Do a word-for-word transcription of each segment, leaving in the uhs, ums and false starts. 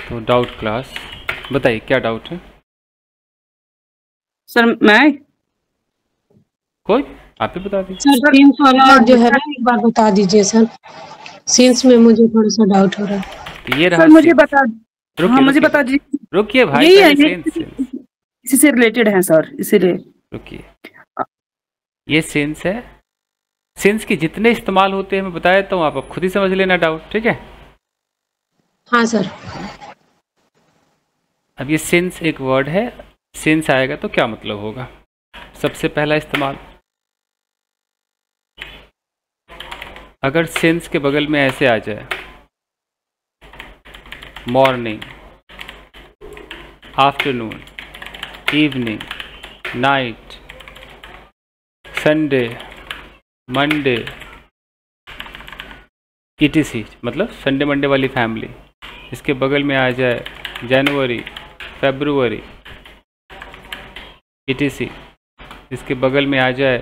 तो doubt class, बताइए क्या डाउट है सर? मैं कोई आप ही बता दीजिए। सर सीन्स वाला जो है ना एक बार बता दीजिए सर, सीन्स में मुझे थोड़ा सा डाउट हो रहा है। तो ये रहा सर मुझे सीन्स। बता, हाँ रुकिए मुझे रुकिए बता दीजिए। रुकिए भाई, यही है, पहले ये सेंस सेंस इसी से रिलेटेड है सर, इसीलिए। रुकिए, ये सेंस है। सेंस के जितने इस्तेमाल होते हैं मैं बता देता हूँ, आप अब खुद ही समझ लेना डाउट, ठीक है। हाँ सर। अब ये सेंस एक वर्ड है, सेंस आएगा तो क्या मतलब होगा। सबसे पहला इस्तेमाल, अगर सेंस के बगल में ऐसे आ जाए, morning, afternoon, evening, night, Sunday, Monday, etc, मतलब संडे मंडे वाली फैमिली। इसके बगल में आ जाए जनवरी, फरवरी, ईटीसी। इसके बगल में आ जाए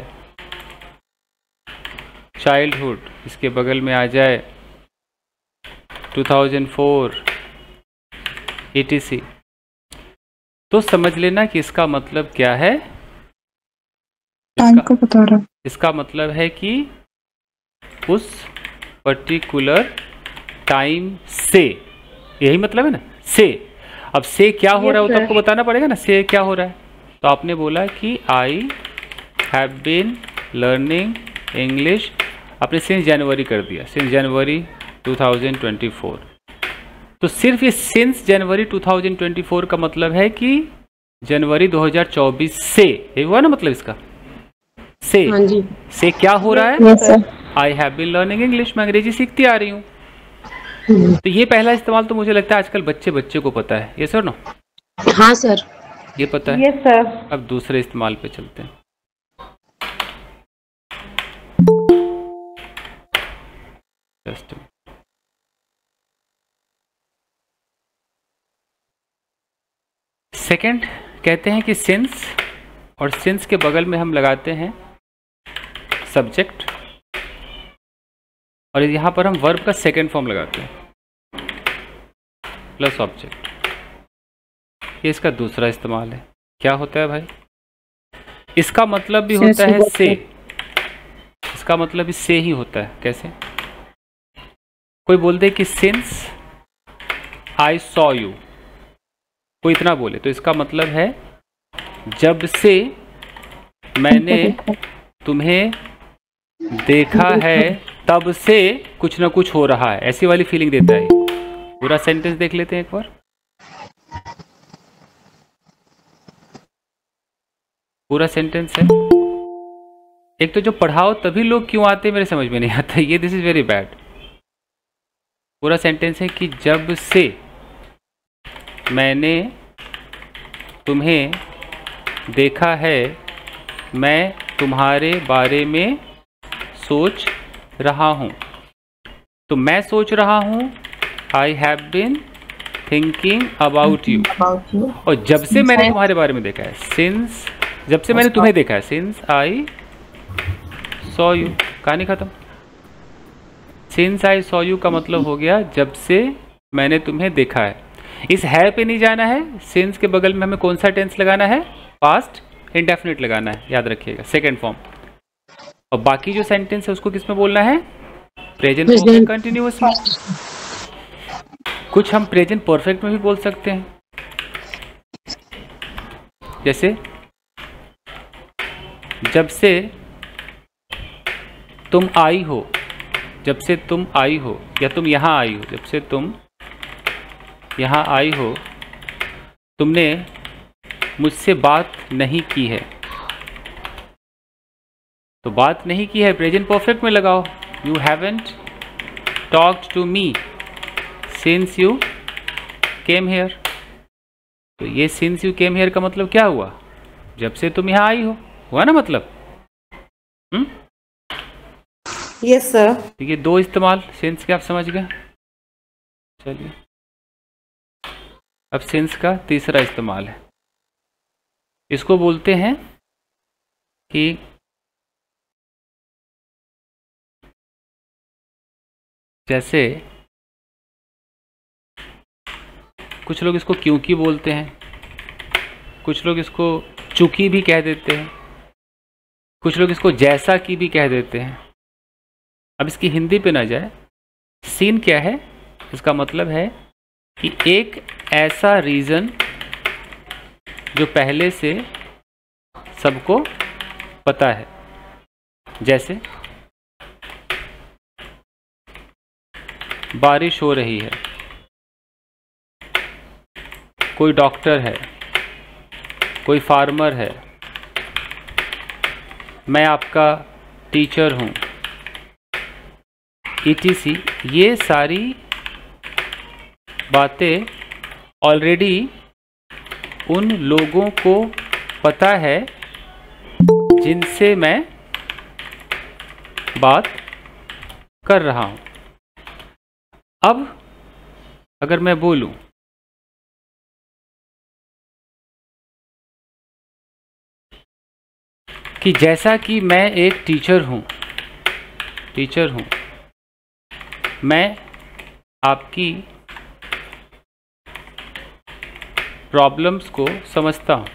चाइल्डहुड, इसके बगल में आ जाए टू थाउज़ेंड फोर, ईटीसी। तो समझ लेना कि इसका मतलब क्या है। टाइम को बता रहा है। इसका मतलब है कि उस पर्टिकुलर टाइम से, यही मतलब है ना, से। अब से क्या हो रहा है वो तो आपको बताना पड़ेगा ना, से क्या हो रहा है। तो आपने बोला कि I have been learning English, आपने सिंस जनवरी कर दिया, since January two thousand twenty four. तो सिर्फ ये since January two thousand twenty four का मतलब है कि जनवरी दो हज़ार चौबीस से, ये हुआ ना मतलब इसका, से। हाँ जी। से क्या हो रहा है, yes sir. I have been learning English, मैं अंग्रेजी सीखती आ रही हूँ। तो ये पहला इस्तेमाल तो मुझे लगता है आजकल बच्चे बच्चे को पता है, ये सर नो। हाँ सर। ये पता है। Yes sir. अब दूसरे इस्तेमाल पे चलते हैं। जस्ट सेकंड कहते हैं कि सिंस, और सिंस के बगल में हम लगाते हैं सब्जेक्ट, और यहाँ पर हम वर्ब का सेकंड फॉर्म लगाते हैं प्लस ऑब्जेक्ट। ये इसका दूसरा इस्तेमाल है। क्या होता है भाई, इसका मतलब भी होता है से, इसका मतलब भी से ही होता है। कैसे, कोई बोल दे कि सिंस आई सॉ यू, कोई इतना बोले तो इसका मतलब है जब से मैंने तुम्हें देखा है तब से कुछ ना कुछ हो रहा है, ऐसी वाली फीलिंग देता है। पूरा सेंटेंस देख लेते हैं एक बार। पूरा सेंटेंस है। एक तो जो पढ़ाओ तभी लोग क्यों आते मेरे समझ में नहीं आता, ये दिस इज वेरी बैड। पूरा सेंटेंस है कि जब से मैंने तुम्हें देखा है मैं तुम्हारे बारे में सोच रहा हूँ। तो मैं सोच रहा हूँ, I have been thinking about you. और जब से मैंने तुम्हारे बारे में देखा है, सिंस, जब से मैंने तुम्हें देखा है, सिंस आई सॉ यू। कहानी खत्म। सिंस आई सॉ यू का मतलब हो गया जब से मैंने तुम्हें देखा है। इस है पे नहीं जाना है। सिंस के बगल में हमें कौन सा टेंस लगाना है, पास्ट इंडेफिनिट लगाना है, याद रखिएगा, सेकेंड फॉर्म। और बाकी जो सेंटेंस है उसको किस में बोलना है, प्रेजेंट परफेक्ट कंटिन्यूअस में। कुछ हम प्रेजेंट परफेक्ट में भी बोल सकते हैं, जैसे जब से तुम आई हो, जब से तुम आई हो, या तुम यहाँ आई हो, जब से तुम यहाँ आई हो तुमने मुझसे बात नहीं की है। तो बात नहीं की है प्रेजेंट परफेक्ट में लगाओ, you haven't talked to me since you came here. तो ये सिंस यू केम हेयर का मतलब क्या हुआ, जब से तुम यहाँ आई हो, हुआ ना मतलब। Hmm yes sir. तो ये दो इस्तेमाल सिंस के आप समझ गए। चलिए अब सिंस का तीसरा इस्तेमाल है, इसको बोलते हैं कि जैसे कुछ लोग इसको क्योंकि बोलते हैं, कुछ लोग इसको चूंकि भी कह देते हैं, कुछ लोग इसको जैसा कि भी कह देते हैं। अब इसकी हिंदी पे ना जाए, सीन क्या है, इसका मतलब है कि एक ऐसा रीज़न जो पहले से सबको पता है। जैसे बारिश हो रही है, कोई डॉक्टर है, कोई फार्मर है, मैं आपका टीचर हूँ, ई टी सी। ये सारी बातें ऑलरेडी उन लोगों को पता है जिनसे मैं बात कर रहा हूँ। अब अगर मैं बोलूँ कि जैसा कि मैं एक टीचर हूँ टीचर हूँ मैं आपकी प्रॉब्लम्स को समझता हूँ।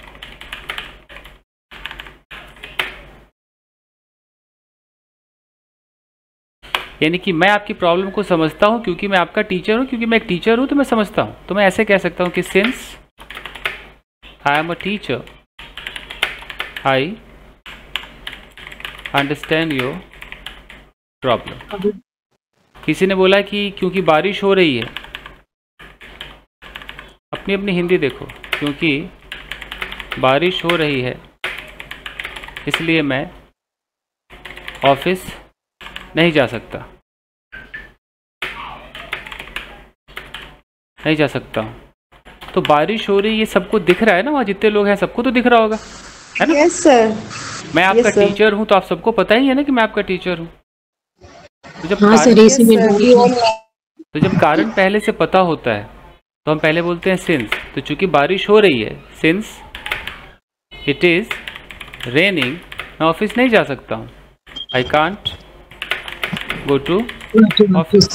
यानी कि मैं आपकी प्रॉब्लम को समझता हूँ क्योंकि मैं आपका टीचर हूँ, क्योंकि मैं एक टीचर हूँ तो मैं समझता हूँ। तो मैं ऐसे कह सकता हूँ कि since I am a teacher I understand your problem. किसी ने बोला कि क्योंकि बारिश हो रही है, अपनी अपनी हिंदी देखो, क्योंकि बारिश हो रही है इसलिए मैं ऑफिस नहीं जा सकता नहीं जा सकता हूँ। तो बारिश हो रही है, ये सबको दिख रहा है ना, वहाँ जितने लोग हैं सबको तो दिख रहा होगा, है ना? Yes sir. मैं आपका yes, टीचर हूँ तो आप सबको पता ही है ना कि मैं आपका टीचर हूँ। तो जब हाँ कारण, सर, इसी में तो जब कारण पहले से पता होता है तो हम पहले बोलते हैं सिंस। तो चूंकि बारिश हो रही है, सिंस इट इज रेनिंग, मैं ऑफिस नहीं जा सकता हूँ। I can't go to office.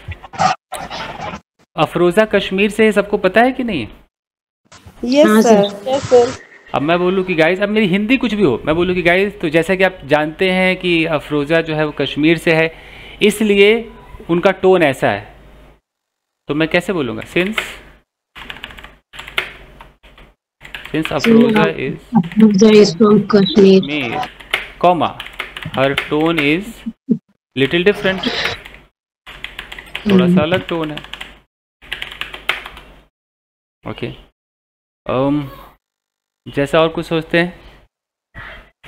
Afroza Kashmir से है, सबको पता है कि नहीं है? यस हाँ, सर। सर। Yes sir. अब मैं बोलूँ कि गाइस, अब मेरी हिंदी कुछ भी हो, मैं बोलूँ कि गाइस, तो जैसा कि आप जानते हैं कि अफरोज़ा जो है वो कश्मीर से है, इसलिए उनका टोन ऐसा है। तो मैं कैसे बोलूँगा? Since since Afroza is Afroza is from Kashmir, Kashmir, comma her tone is little different, थोड़ा सा अलग टोन है। Okay okay. um, जैसा और कुछ सोचते हैं?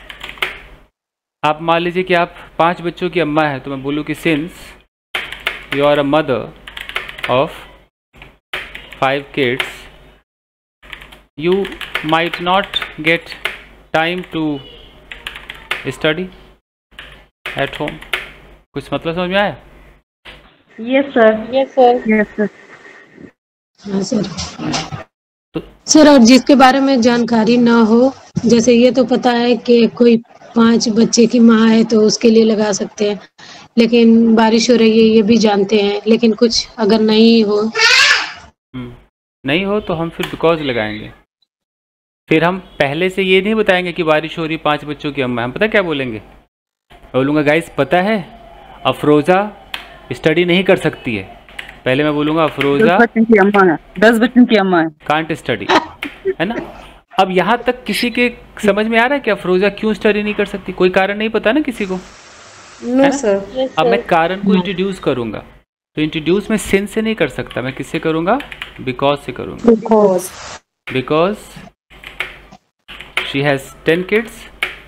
आप मान लीजिए कि आप पांच बच्चों की अम्मा है, तो मैं बोलूँ कि since you are a mother of five kids you might not get time to study at home. कुछ मतलब समझ में आया? Yes sir. Yes sir. Yes sir. हाँ सर। सर, और जिसके बारे में जानकारी ना हो, जैसे ये तो पता है कि कोई पांच बच्चे की माँ है तो उसके लिए लगा सकते हैं, लेकिन बारिश हो रही है ये भी जानते हैं, लेकिन कुछ अगर नहीं हो नहीं हो तो हम फिर बिकॉज लगाएंगे। फिर हम पहले से ये नहीं बताएंगे कि बारिश हो रही, पांच बच्चों की अम्मा। हम पता क्या बोलेंगे? बोलूँगा गाइस पता है अफरोज़ा स्टडी नहीं कर सकती है। पहले मैं बोलूँगा अफरोज़ा दस बच्चों की अम्मा है दस बच्चों की अम्मा है कांट स्टडी, है ना? अब यहाँ तक किसी के समझ में आ रहा है कि अफरोज़ा क्यों स्टडी नहीं कर सकती? कोई कारण नहीं पता ना किसी को, नो सर। अब मैं कारण को इंट्रोड्यूस करूँगा, तो इंट्रोड्यूस मैं सिंस से नहीं कर सकता, मैं किससे करूँगा? बिकॉज से करूँगा। Because because she has ten kids.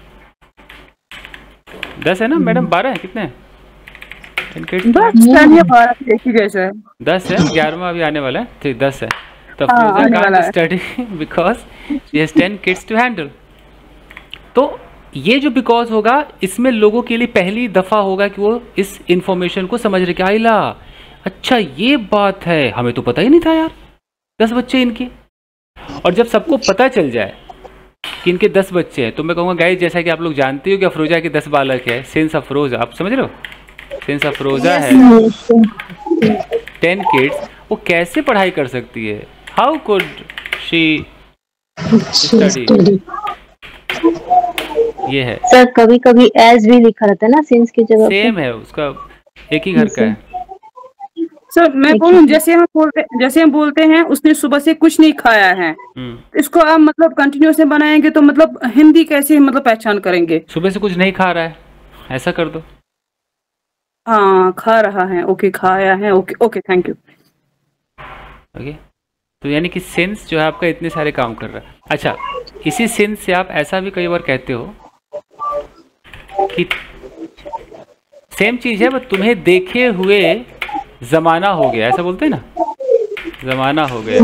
दस है ना मैडम? बारह है? कितने हैं? टेन किड्स बस चलिए बारह एक ही जैसा है। दस है, ग्यारहवां अभी आने वाला है, ठीक दस है। तो हाँ, अफरोज़ा आने वाला कांट है। Study because she has ten kids to handle. तो ये जो बिकॉज होगा, इसमें लोगों के लिए पहली दफ़ा होगा कि वो इस इंफॉर्मेशन को समझ रहे कि आइला अच्छा ये बात है, हमें तो पता ही नहीं था यार, दस बच्चे इनके। और जब सबको पता चल जाए कि इनके दस बच्चे हैं, तो मैं कहूँगा गाइस, जैसा कि आप लोग जानते हो कि अफरोज़ा के दस बालक है, सिंस अफरोज़ा, आप समझ रहे हो, सिंस अफरोज़ा है टेन किड्स, वो कैसे पढ़ाई कर सकती है? हाउ कुड शी स्टडी, ये है सर कभी कभी एज भी लिखा रहता है ना सिंस की जगह पे। सेम है, उसका एक ही घर का है। सर मैं बोलूं, जैसे हम बोलते जैसे हम बोलते हैं उसने सुबह से कुछ नहीं खाया है, इसको आप मतलब कंटिन्यूस में बनाएंगे तो मतलब हिंदी कैसे मतलब पहचान करेंगे? सुबह से कुछ नहीं खा रहा है, ऐसा कर दो। हाँ खा रहा है, ओके खाया है, okay okay thank you. Okay, तो यानी कि सेंस जो है आपका इतने सारे काम कर रहा है। अच्छा, इसी सेंस से आप ऐसा भी कई बार कहते हो कि सेम चीज है बस तुम्हें देखे हुए जमाना हो गया, ऐसा बोलते हैं ना, जमाना हो गया।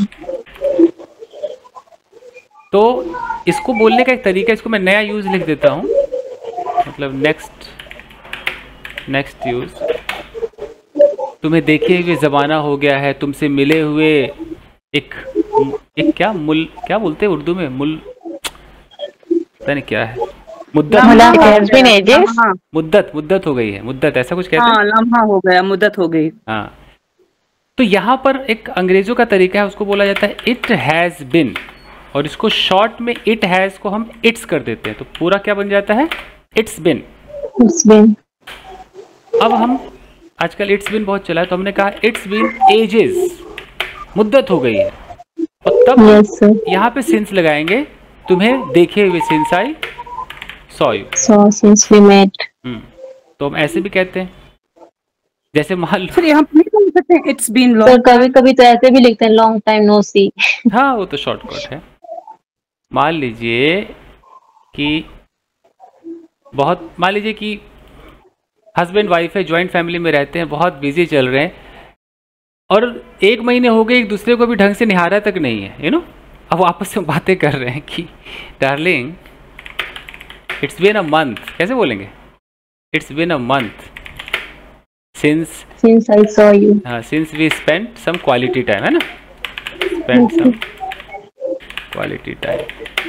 तो इसको बोलने का एक तरीका, इसको मैं नया यूज लिख देता हूँ, मतलब नेक्स्ट नेक्स्ट यूज, तुम्हें देखे हुए जमाना हो गया है, तुमसे मिले हुए एक एक क्या मुल क्या बोलते हैं उर्दू में, मुल पता नहीं क्या है, मुद्दत मुद्दत मुद्दत हो गई है, मुद्दत ऐसा कुछ कहते हैं। हाँ, लम्हा हो गया, मुद्दत हो गई। हाँ, तो यहाँ पर एक अंग्रेजों का तरीका है, उसको बोला जाता है इट हैज बिन, और इसको शॉर्ट में इट हैज को हम इट्स कर देते हैं, तो पूरा क्या बन जाता है, इट्स बिन। इट्स बिन। अब हम आजकल इट्स बिन बहुत चला है, तो हमने कहा इट्स बिन एजेस, मुद्दत हो गई है, और तब yes, यहाँ पे सिंस लगाएंगे, तुम्हें देखे हुए since I saw you, saw since we met. Hmm, तो हम ऐसे भी कहते हैं, जैसे मान लो फिर यहाँ पे नहीं बोल सकते इट्स बीन लॉन्ग। तो कभी कभी तो ऐसे भी लिखते हैं लॉन्ग टाइम नो सी। हाँ वो तो शॉर्टकट है। मान लीजिए कि बहुत मान लीजिए कि हस्बैंड वाइफ है, ज्वाइंट फैमिली में रहते हैं, बहुत बिजी चल रहे हैं, और एक महीने हो गए एक दूसरे को भी ढंग से निहारा तक नहीं है, यू नो, अब आपस में बातें कर रहे हैं कि darling it's been a month, कैसे बोलेंगे, it's been a month since since I saw you, हाँ, since we spent some quality time, है ना, स्पेंट सम क्वालिटी टाइम।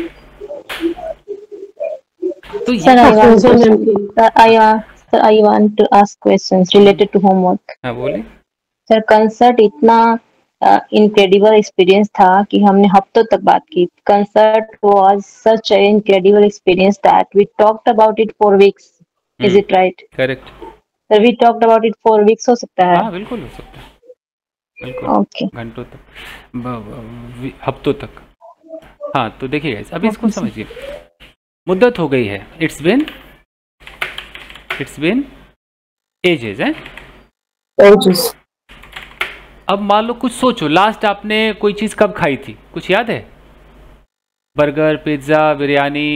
तो sir I want I sir I want to ask questions related to homework. हाँ बोलिए। Sir concert इतना incredible uh, experience था कि हमने हफ्तों तक बात की। Concert was such an incredible experience that we talked about it for weeks, is it right? Correct sir we talked about it for weeks, हो सकता है? हाँ बिल्कुल हो सकता है, बिल्कुल ओके, घंटों तक, हफ्तों तक। हाँ तो देखिए अभी इसको समझिए, मुद्दत हो गई है, it's been it's been ages है, एजेस। अब मान लो कुछ सोचो, लास्ट आपने कोई चीज कब खाई थी, कुछ याद है? Burger, pizza, biryani,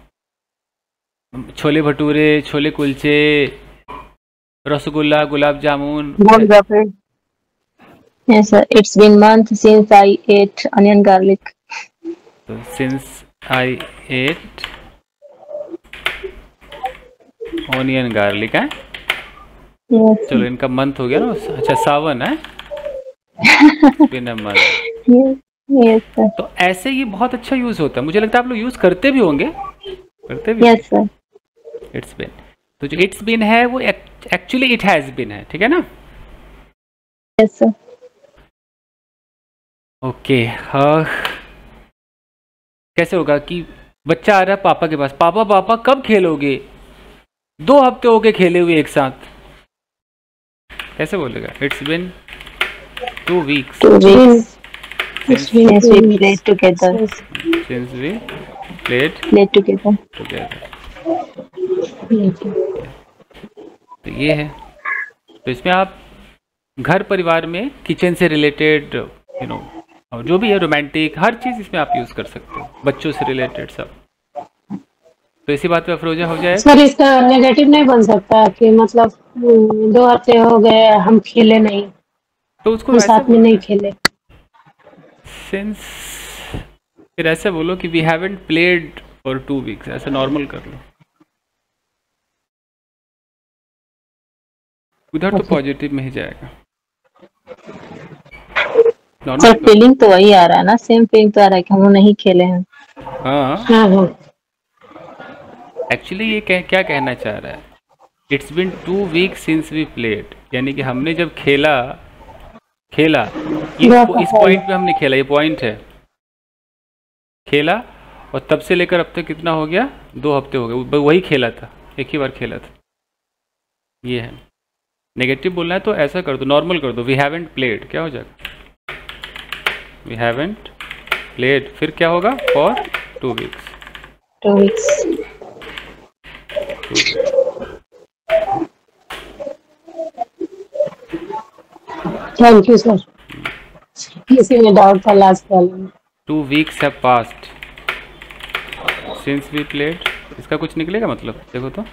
chole bhature, chole kulche, rasgulla, gulab jamun. Yes sir, it's been months since I ate onion garlic. So since I ate onion garlic है? Yes. चलो इनका मंथ हो गया ना, अच्छा सावन है, been a month. Yes, yes sir. तो ऐसे ही बहुत अच्छा यूज होता है, मुझे लगता है आप लोग यूज करते भी होंगे, करते भी? Yes sir. इट्स बिन, तो जो इट्स बिन है वो एक्चुअली इट हैज बिन है, ठीक है ना? Yes sir. ओके हाँ, कैसे होगा कि बच्चा आ रहा है पापा के पास, पापा पापा कब खेलोगे, दो हफ्ते हो गए खेले हुए एक साथ, कैसे बोलेगा? It's been two weeks, Two weeks. Since we played together. since we played Played together. together. तो ये है, तो इसमें आप घर परिवार में किचन से रिलेटेड, यू नो, और जो भी है रोमांटिक, हर चीज़ इसमें आप यूज़ कर सकते हो, बच्चों से रिलेटेड सब। तो इसी बात पे अफरोजा हो जाए। सर इसका नेगेटिव नहीं बन सकता कि मतलब दो हफ्ते हो गए हम खेले नहीं, तो उसको हम ऐसे साथ में नहीं खेले। सिंस फिर ऐसे बोलो कि we haven't played for two weeks, ऐसे नॉर्मल कर लो, उधर तो पॉजिटिव में ही जाएगा। सर फीलिंग तो वही आ रहा है ना, सेम फीलिंग तो आ रहा है कि हम लोग नहीं खेले हैं। हाँ हाँ हाँ, एक्चुअली ये कह, क्या कहना चाह रहा है, it's been two weeks since we played, यानी कि हमने जब खेला खेला, ये इस पॉइंट पे हमने खेला, ये पॉइंट है खेला, और तब से लेकर अब तक कितना हो गया, दो हफ्ते हो गए, वही खेला था, एक ही बार खेला था। ये है नेगेटिव बोलना है तो ऐसा कर दो, नॉर्मल कर दो, वी हैवंट प्लेड, क्या हो जाएगा, वी हैवंट प्लेड, फिर क्या होगा, for two weeks, two weeks. Thank you sir, किसी में डाउट था लास्ट वाले। Two weeks have passed since we played, इसका कुछ निकलेगा मतलब, देखो तो,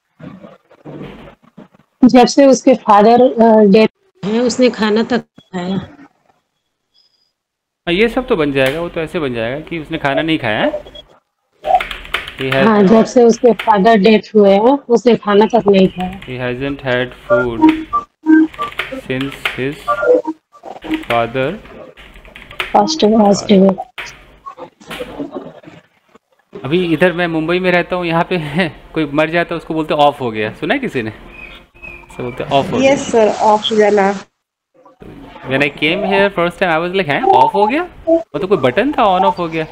जब से उसके फादर डेथ है उसने खाना तक खाया। ये सब तो बन जाएगा, वो तो ऐसे बन जाएगा कि उसने खाना नहीं खाया है। हाँ, जब से उसके फादर डेथ हुए हैं उसने खाना तक नहीं खाया। He hasn't had food since his father passed away। अभी इधर मैं मुंबई में रहता हूँ, यहाँ पे कोई मर जाता है उसको बोलते ऑफ हो गया, सुना है किसी ने, सब बोलते ऑफ हो गया। Yes sir, off जाना। When I came here first time I was like, हैं ऑफ हो गया, वो तो कोई बटन था, ऑन ऑफ हो गया।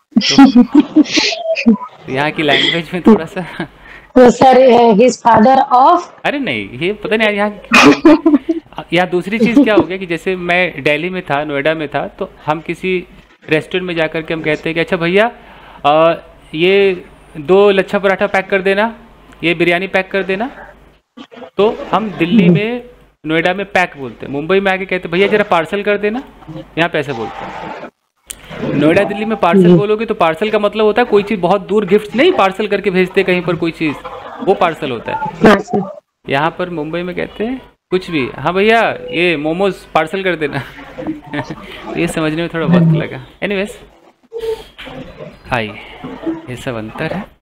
तो यहाँ की लैंग्वेज में थोड़ा सा तो सर हिज फादर ऑफ, अरे नहीं, ये पता नहीं यहाँ यहाँ दूसरी चीज़ क्या हो गया कि जैसे मैं दिल्ली में था, नोएडा में था, तो हम किसी रेस्टोरेंट में जाकर के हम कहते हैं कि अच्छा भैया आ, ये दो लच्छा पराठा पैक कर देना, ये बिरयानी पैक कर देना, तो हम दिल्ली में नोएडा में पैक बोलते हैं, मुंबई में आके कहते भैया जरा पार्सल कर देना, यहाँ पे ऐसे बोलते हैं। नोएडा दिल्ली में पार्सल बोलोगे तो पार्सल का मतलब होता है कोई चीज़ बहुत दूर, गिफ्ट नहीं पार्सल करके भेजते कहीं पर कोई चीज़, वो पार्सल होता है। यहाँ पर मुंबई में कहते हैं कुछ भी, हाँ भैया ये मोमोज पार्सल कर देना। ये समझने में थोड़ा वक्त लगा, एनीवेज आइए, ये सब अंतर है।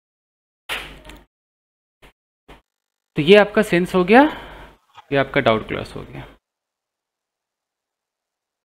तो ये आपका सेंस हो गया, ये आपका डाउट क्लास हो गया।